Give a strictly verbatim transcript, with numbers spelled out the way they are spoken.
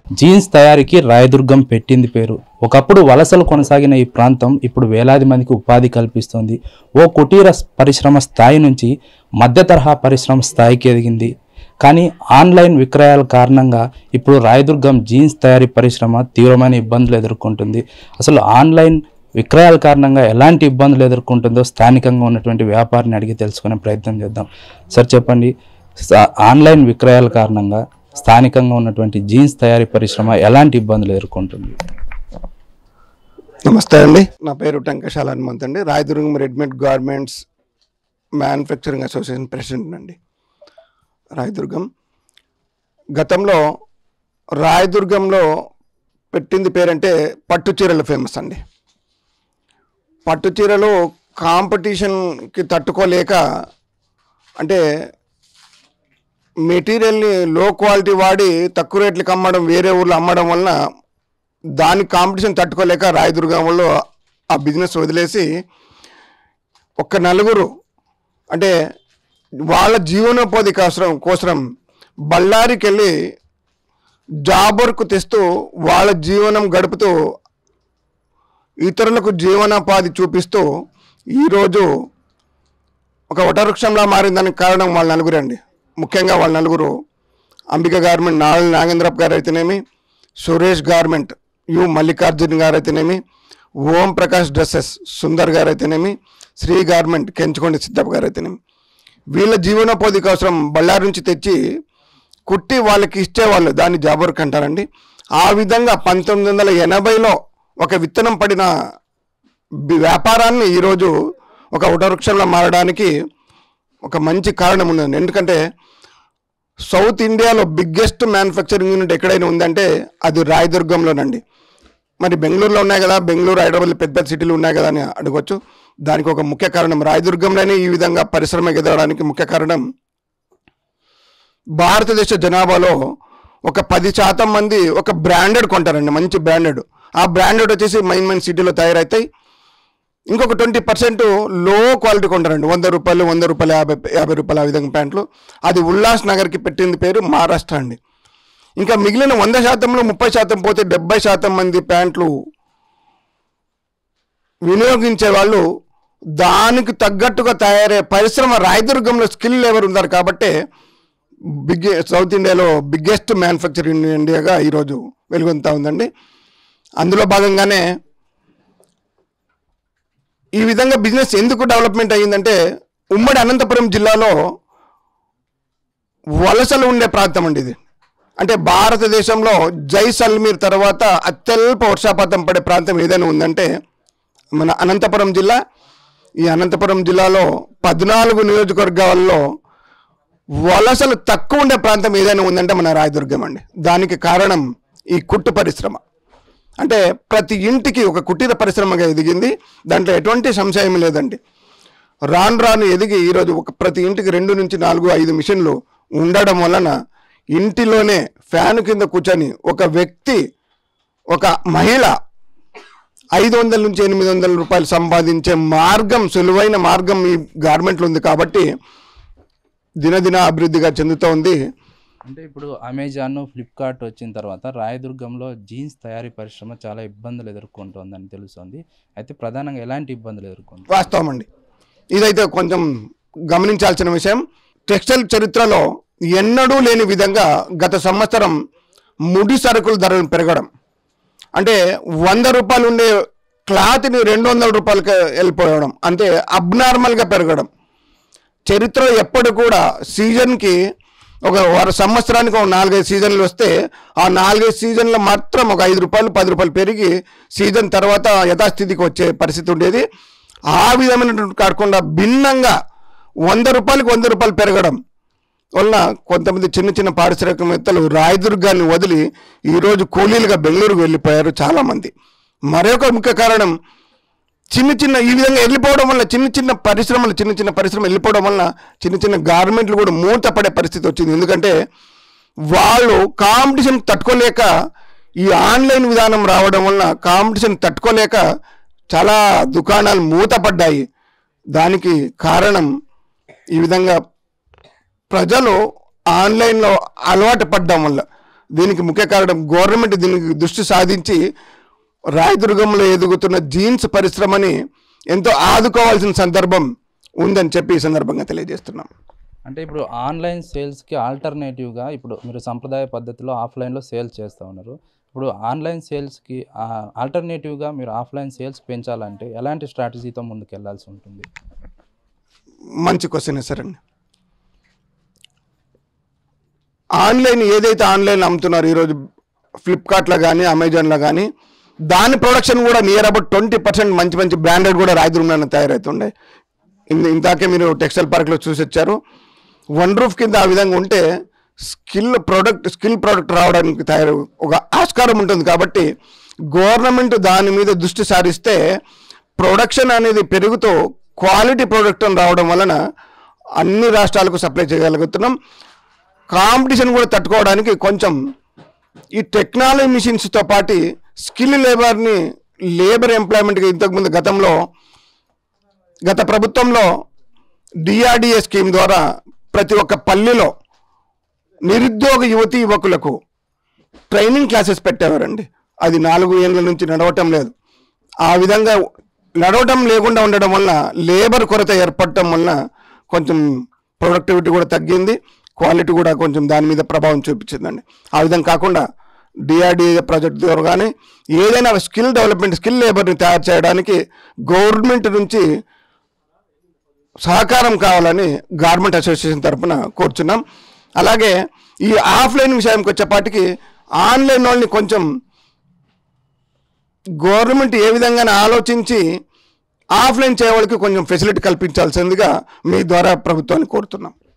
Jeans తయారీకి రాయదుర్గం పెట్టింది పేరు. ఒకప్పుడు వలసలు కొనసాగిన ఈ ప్రాంతం ఇప్పుడు వేలాది మందికి ఉపాధి కల్పిస్తుంది. ఓ కుటీర పరిశ్రమ స్థాయి నుంచి మధ్య తరహా పరిశ్రమ స్థాయికి ఎదిగింది. కానీ ఆన్లైన్ విక్రయాల కారణంగా ఇప్పుడు రాయదుర్గం జీన్స్ తయారీ పరిశ్రమ తీవ్రమైన ఇబ్బందులు ఎదుర్కొంటుంది. అసలు ఆన్లైన్ విక్రయాల కారణంగా ఎలాంటి ఇబ్బందులు ఎదుర్కొంటుందో స్థానికంగా ఉన్నటువంటి వ్యాపారిని అడిగి తెలుసుకునే ప్రయత్నం చేద్దాం. సార్ చెప్పండి, ఆన్లైన్ విక్రయాల కారణంగా స్థానికంగా ఉన్నటువంటి జీన్స్ తయారీ పరిశ్రమ ఎలాంటి ఇబ్బందులు ఎదుర్కొంటుంది? నమస్తే అండి, నా పేరు టంకశాల హనుమంత్ అండి. Rayadurgam readymade garments manufacturing association president అండి. రాయదుర్గం గతంలో రాయదుర్గంలో పెట్టింది పేరంటే పట్టు చీరలు ఫేమస్ అండి. పట్టు చీరలు కాంపిటీషన్కి తట్టుకోలేక, అంటే మెటీరియల్ని లో క్వాలిటీ వాడి తక్కువ రేట్లకు అమ్మడం, వేరే ఊళ్ళో అమ్మడం వలన దాని కాంపిటీషన్ తట్టుకోలేక రాయదుర్గంలో ఆ బిజినెస్ వదిలేసి ఒక్క నలుగురు, అంటే వాళ్ళ జీవనోపాధి కోసం కోసం బళ్ళారికి వెళ్ళి జాబ్ వర్క్ తెస్తూ వాళ్ళ జీవనం గడుపుతూ ఇతరులకు జీవనోపాధి చూపిస్తూ ఈరోజు ఒక వటవృక్షంలా మారిందానికి కారణం వాళ్ళ నలుగురే అండి. ముఖ్యంగా వాళ్ళ నలుగురు అంబిక గార్మెంట్ నాగ నాగేంద్రప్ప గారు అయితేనేమి, సురేష్ గార్మెంట్ యు మల్లికార్జున్ గారు అయితేనేమి, ఓం ప్రకాష్ డ్రెస్సెస్ సుందర్ గారు అయితేనేమి, శ్రీ గార్మెంట్ కెంచుకొండ సిద్ధప్ప గారు అయితేనేమి, వీళ్ళ జీవనోపాధి కోసం బళ్ళారి నుంచి తెచ్చి కుట్టి వాళ్ళకి ఇచ్చేవాళ్ళు, దాన్ని జాబ్ వర్క్ అంటారండి. ఆ విధంగా పంతొమ్మిది వందల ఎనభైలో ఒక విత్తనం పడిన వ్యాపారాన్ని ఈరోజు ఒక వటవృక్షంలో మారడానికి ఒక మంచి కారణం ఉందండి. ఎందుకంటే సౌత్ ఇండియాలో బిగ్గెస్ట్ మ్యానుఫ్యాక్చరింగ్ యూనిట్ ఎక్కడైనా ఉందంటే అది రాయదుర్గంలోనండి. మరి బెంగళూరులో ఉన్నాయి కదా, బెంగళూరు హైదరాబాద్ పెద్ద పెద్ద సిటీలు ఉన్నాయి కదా అని అడగవచ్చు. దానికి ఒక ముఖ్య కారణం రాయదుర్గంలోనే ఈ విధంగా పరిశ్రమ ఎదగడానికి ముఖ్య కారణం, భారతదేశ జనాభాలో ఒక పది శాతం మంది ఒక బ్రాండెడ్ కొంటారండి, మంచి బ్రాండెడ్. ఆ బ్రాండెడ్ వచ్చేసి మెయిన్ మెయిన్ సిటీలో తయారవుతాయి. ఇంకొక ట్వంటీ పర్సెంట్ లో క్వాలిటీ కొంటారండి, వంద రూపాయలు వంద రూపాయలు యాభై యాభై రూపాయలు ఆ విధంగా ప్యాంట్లు. అది ఉల్లాస్ నగర్కి పెట్టింది పేరు మహారాష్ట్ర అండి. ఇంకా మిగిలిన వంద శాతంలో ముప్పై శాతం పోతే డెబ్బై శాతం మంది ప్యాంట్లు వినియోగించే వాళ్ళు దానికి తగ్గట్టుగా తయారయ్యే పరిశ్రమ రాయదుర్గంలో స్కిల్ ఎవరు ఉన్నారు కాబట్టి బిగ్ సౌత్ ఇండియాలో బిగ్గెస్ట్ మ్యానుఫ్యాక్చర్ ఇన్ ఇండియాగా ఈరోజు వెలుగొందుతూ ఉందండి. అందులో భాగంగానే ఈ విధంగా బిజినెస్ ఎందుకు డెవలప్మెంట్ అయ్యిందంటే, ఉమ్మడి అనంతపురం జిల్లాలో వలసలు ఉండే ప్రాంతం అండి ఇది. అంటే భారతదేశంలో జైసల్మీర్ తర్వాత అత్యల్ప వర్షపాతం పడే ప్రాంతం ఏదైనా ఉందంటే మన అనంతపురం జిల్లా. ఈ అనంతపురం జిల్లాలో పద్నాలుగు నియోజకవర్గాల్లో వలసలు తక్కువ ఉండే ప్రాంతం ఏదైనా ఉందంటే మన రాయదుర్గం అండి. దానికి కారణం ఈ కుట్టు పరిశ్రమ. అంటే ప్రతి ఇంటికి ఒక కుటీర పరిశ్రమగా ఎదిగింది, దాంట్లో ఎటువంటి సంశయం లేదండి. రాను రాను ఎదిగి ఈరోజు ఒక ప్రతి ఇంటికి రెండు నుంచి నాలుగు ఐదు మిషన్లు ఉండడం వలన ఇంటిలోనే ఫ్యాన్ కింద కూర్చొని ఒక వ్యక్తి, ఒక మహిళ ఐదు వందల నుంచి ఎనిమిది వందల రూపాయలు సంపాదించే మార్గం, సులువైన మార్గం ఈ గార్మెంట్లు ఉంది కాబట్టి దినదిన అభివృద్ధిగా చెందుతూ ఉంది. అంటే ఇప్పుడు అమెజాన్, ఫ్లిప్కార్ట్ వచ్చిన తర్వాత రాయదుర్గంలో జీన్స్ తయారీ పరిశ్రమ చాలా ఇబ్బందులు ఎదుర్కొంటుందని తెలుస్తుంది. అయితే ప్రధానంగా ఎలాంటి ఇబ్బందులు ఎదుర్కొంటుంది? వాస్తవం అండి, ఇదైతే కొంచెం గమనించాల్సిన విషయం. టెక్స్టైల్ చరిత్రలో ఎన్నడూ లేని విధంగా గత సంవత్సరం ముడి సరుకుల ధరలు పెరగడం, అంటే వంద రూపాయలు ఉండే క్లాత్ని రెండు వందల రూపాయలకి వెళ్ళిపోవడం, అంటే అబ్నార్మల్గా పెరగడం. చరిత్రలో ఎప్పుడు కూడా సీజన్కి ఒక వారు సంవత్సరానికి ఒక నాలుగైదు సీజన్లు వస్తే ఆ నాలుగైదు సీజన్లో మాత్రం ఒక ఐదు రూపాయలు పది రూపాయలు పెరిగి సీజన్ తర్వాత యథాస్థితికి వచ్చే పరిస్థితి ఉండేది. ఆ విధమైనటువంటి కాకుండా భిన్నంగా వంద రూపాయలకు వంద రూపాయలు పెరగడం వలన కొంతమంది చిన్న చిన్న పారిశ్రామికవేత్తలు రాయదుర్గాన్ని వదిలి ఈరోజు కూలీలుగా బెంగళూరుకు వెళ్ళిపోయారు చాలామంది. మరొక ముఖ్య కారణం చిన్న చిన్న ఈ విధంగా వెళ్ళిపోవడం వల్ల చిన్న చిన్న పరిశ్రమలు చిన్న చిన్న పరిశ్రమలు వెళ్ళిపోవడం వల్ల చిన్న చిన్న గార్మెంట్లు కూడా మూతపడే పరిస్థితి వచ్చింది. ఎందుకంటే వాళ్ళు కాంపిటీషన్ తట్టుకోలేక, ఈ ఆన్లైన్ విధానం రావడం వలన కాంపిటీషన్ తట్టుకోలేక చాలా దుకాణాలు మూతపడ్డాయి. దానికి కారణం ఈ విధంగా ప్రజలు ఆన్లైన్లో అలవాటు పడడం వల్ల దీనికి ముఖ్య కారణం గవర్నమెంట్ దీనికి దృష్టి సాధించి రాయదుర్గంలో ఎదుగుతున్న జీన్స్ పరిశ్రమని ఎంతో ఆదుకోవాల్సిన సందర్భం ఉందని చెప్పి ఈ సందర్భంగా తెలియజేస్తున్నాం. అంటే ఇప్పుడు ఆన్లైన్ సేల్స్కి ఆల్టర్నేటివ్గా ఇప్పుడు మీరు సంప్రదాయ పద్ధతిలో ఆఫ్లైన్లో సేల్స్ చేస్తూ ఉన్నారు. ఇప్పుడు ఆన్లైన్ సేల్స్కి ఆల్టర్నేటివ్గా మీరు ఆఫ్లైన్ సేల్స్ పెంచాలంటే ఎలాంటి స్ట్రాటజీతో ముందుకు వెళ్ళాల్సి ఉంటుంది? మంచి క్వశ్చన్ సార్ అండి. ఆన్లైన్ ఏదైతే ఆన్లైన్ అమ్ముతున్నారు ఈరోజు ఫ్లిప్కార్ట్లో కానీ అమెజాన్లో కానీ, దాని ప్రొడక్షన్ కూడా నియర్ అబౌట్ ట్వంటీ పర్సెంట్ మంచి మంచి బ్రాండెడ్ కూడా రాయదుర్గంలో తయారవుతుండే. ఇంతాకే మీరు టెక్స్టైల్ పార్క్లో చూసి వచ్చారు. వన్ రూఫ్ కింద ఆ విధంగా ఉంటే స్కిల్ ప్రోడక్ట్ స్కిల్ ప్రోడక్ట్ రావడానికి తయారు ఒక ఆస్కారం ఉంటుంది. కాబట్టి గవర్నమెంట్ దాని మీద దృష్టి సారిస్తే ప్రొడక్షన్ అనేది పెరుగుతూ క్వాలిటీ ప్రోడక్ట్ రావడం వలన అన్ని రాష్ట్రాలకు సప్లై చేయగలుగుతున్నాం. కాంపిటీషన్ కూడా తట్టుకోవడానికి కొంచెం ఈ టెక్నాలజీ మిషన్స్తో పాటు స్కిల్ లేబర్ని లేబర్ ఎంప్లాయ్మెంట్గా ఇంతకుముందు గతంలో గత ప్రభుత్వంలో డిఆర్డిఏ స్కీమ్ ద్వారా ప్రతి ఒక్క పల్లెలో నిరుద్యోగ యువతీ యువకులకు ట్రైనింగ్ క్లాసెస్ పెట్టేవారండి. అది నాలుగు ఏళ్ళ నుంచి నడవటం లేదు. ఆ విధంగా నడవటం లేకుండా ఉండడం వల్ల లేబర్ కొరత ఏర్పడటం వల్ల కొంచెం ప్రొడక్టివిటీ కూడా తగ్గింది, క్వాలిటీ కూడా కొంచెం దాని మీద ప్రభావం చూపించిందండి. ఆ విధంగా కాకుండా డిఆర్డిఏ ప్రాజెక్ట్ ద్వారా కానీ ఏదైనా స్కిల్ డెవలప్మెంట్ స్కిల్ లేబర్ని తయారు చేయడానికి గవర్నమెంట్ నుంచి సహకారం కావాలని గార్మెంట్ అసోసియేషన్ తరఫున కోరుచున్నాం. అలాగే ఈ ఆఫ్లైన్ విషయానికి వచ్చేపాటికి ఆన్లైన్ వాళ్ళని కొంచెం గవర్నమెంట్ ఏ విధంగా ఆలోచించి ఆఫ్లైన్ చేయవాళ్ళకి కొంచెం ఫెసిలిటీ కల్పించాల్సిందిగా మీ ద్వారా ప్రభుత్వాన్ని కోరుతున్నాం.